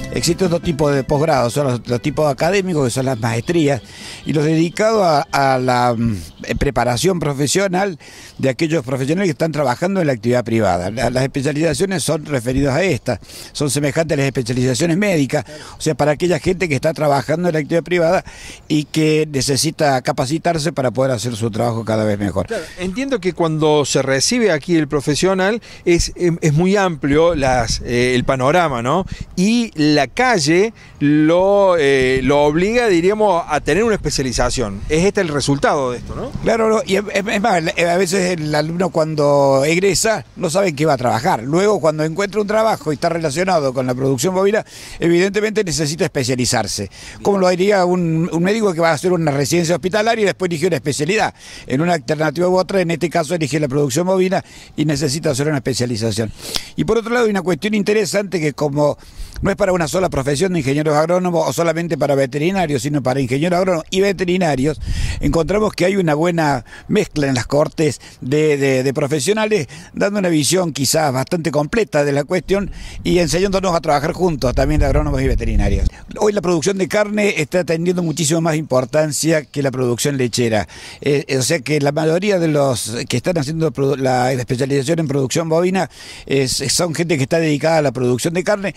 Existen dos tipos de posgrados, son los tipos académicos, que son las maestrías, y los dedicados a la preparación profesional de aquellos profesionales que están trabajando en la actividad privada. Las especializaciones son referidas a estas, son semejantes a las especializaciones médicas, o sea, para aquella gente que está trabajando en la actividad privada y que necesita capacitarse para poder hacer su trabajo cada vez mejor. Claro, entiendo que cuando se recibe aquí el profesional es muy amplio el panorama, ¿no? Y la calle lo obliga, diríamos, a tener una especialización. Es este el resultado de esto, ¿no? Claro, y es más, a veces el alumno cuando egresa no sabe en qué va a trabajar. Luego, cuando encuentra un trabajo y está relacionado con la producción bovina, evidentemente necesita especializarse. Como lo diría un médico que va a hacer una residencia hospitalaria y después elige una especialidad. En una alternativa u otra, en este caso elige la producción bovina y necesita hacer una especialización. Y por otro lado, hay una cuestión interesante que como no es para una sola profesión de ingenieros agrónomos o solamente para veterinarios, sino para ingenieros agrónomos y veterinarios, encontramos que hay una buena mezcla en las cortes de profesionales, dando una visión quizás bastante completa de la cuestión y enseñándonos a trabajar juntos también agrónomos y veterinarios. Hoy la producción de carne está teniendo muchísimo más importancia que la producción lechera. O sea que la mayoría de los que están haciendo la especialización en producción bovina son gente que está dedicada a la producción de carne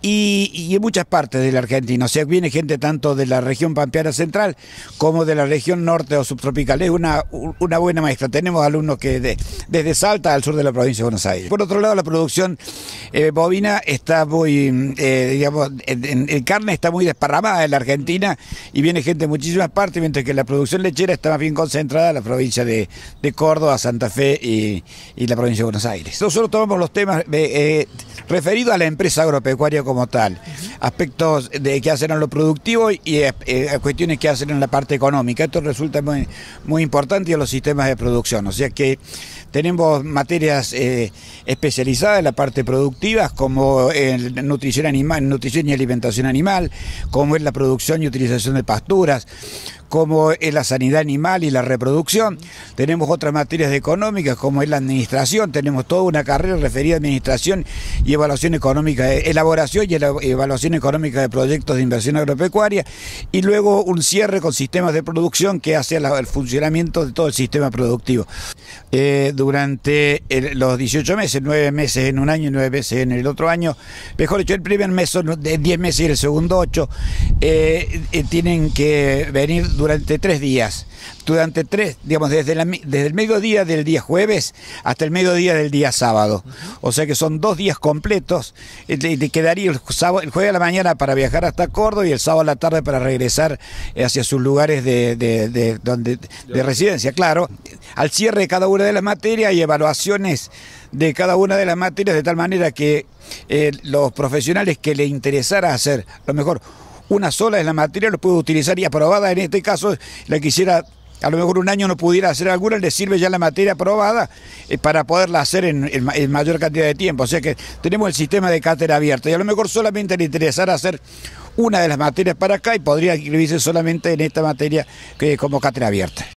y en muchas partes de la Argentina. O sea, viene gente tanto de la región pampeana central como de la región norte o subtropical. Es una buena mezcla. Tenemos alumnos que desde Salta al sur de la provincia de Buenos Aires. Por otro lado, la producción bovina está muy, digamos, en carne está muy desparramada en la Argentina y viene gente de muchísimas partes, mientras que la producción lechera está más bien concentrada en la provincia de Córdoba, Santa Fe y la provincia de Buenos Aires. Nosotros tomamos los temas referidos a la empresa agropecuaria como tal, aspectos que hacen en lo productivo y cuestiones que hacen en la parte económica. Esto resulta muy importante en los sistemas de producción, o sea que tenemos materias especializadas en la parte productiva, como en nutrición animal, nutrición y alimentación animal, como es la producción y utilización de pasturas, como es la sanidad animal y la reproducción. Tenemos otras materias económicas, como es la administración. Tenemos toda una carrera referida a administración y evaluación económica, elaboración y evaluación económica de proyectos de inversión agropecuaria, y luego un cierre con sistemas de producción que hace el funcionamiento de todo el sistema productivo. Durante los 18 meses, 9 meses en un año y 9 meses en el otro año, mejor dicho, el primer mes son de 10 meses y el segundo 8, tienen que venir durante 3 días. Durante 3, digamos, desde el mediodía del día jueves hasta el mediodía del día sábado. O sea que son 2 días completos. Le quedaría el jueves a la mañana para viajar hasta Córdoba y el sábado a la tarde para regresar hacia sus lugares de residencia. Claro, al cierre de cada una de las materias hay evaluaciones de cada una de las materias, de tal manera que los profesionales que le interesara hacer, a lo mejor una sola de la materia lo puede utilizar y aprobada. En este caso, la quisiera, a lo mejor un año no pudiera hacer alguna, le sirve ya la materia aprobada para poderla hacer en mayor cantidad de tiempo. O sea que tenemos el sistema de cátedra abierta y a lo mejor solamente le interesara hacer una de las materias para acá y podría inscribirse solamente en esta materia como cátedra abierta.